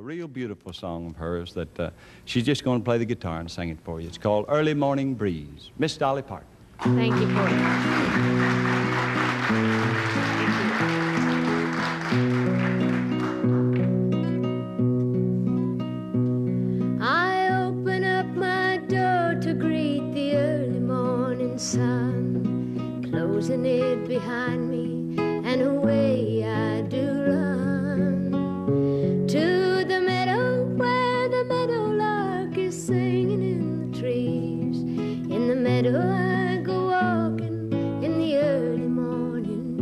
real beautiful song of hers that she's just going to play the guitar and sing it for you. It's called Early Morning Breeze. Miss Dolly Parton. Thank you for it. Sun, closing it behind me, and away I do run to the meadow where the meadowlark is singing in the trees. In the meadow I go walking in the early morning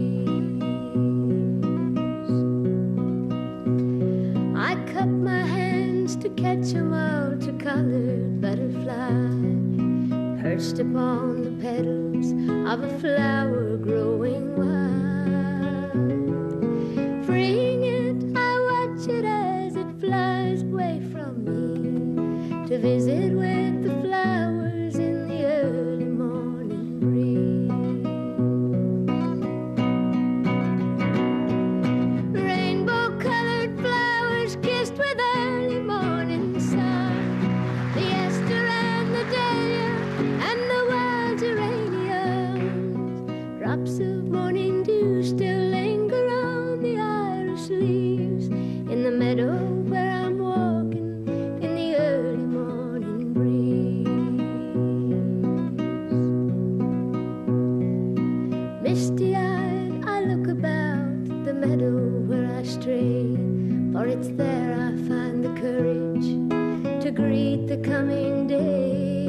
breeze. I cup my hands to catch a multicolored butterfly perched upon the petals of a flower growing wild. Freeing it, I watch it as it flies away from me to visit with the flowers in the early morning breeze. Rainbow-colored flowers kissed with early morning sun, the aster and the dahlia and the wild geraniums. Drops of morning dew still linger on the iris leaves in the meadow where I'm walking in the early morning breeze. Misty-eyed, I look about the meadow where I stray, for it's there I find the courage to greet the coming day.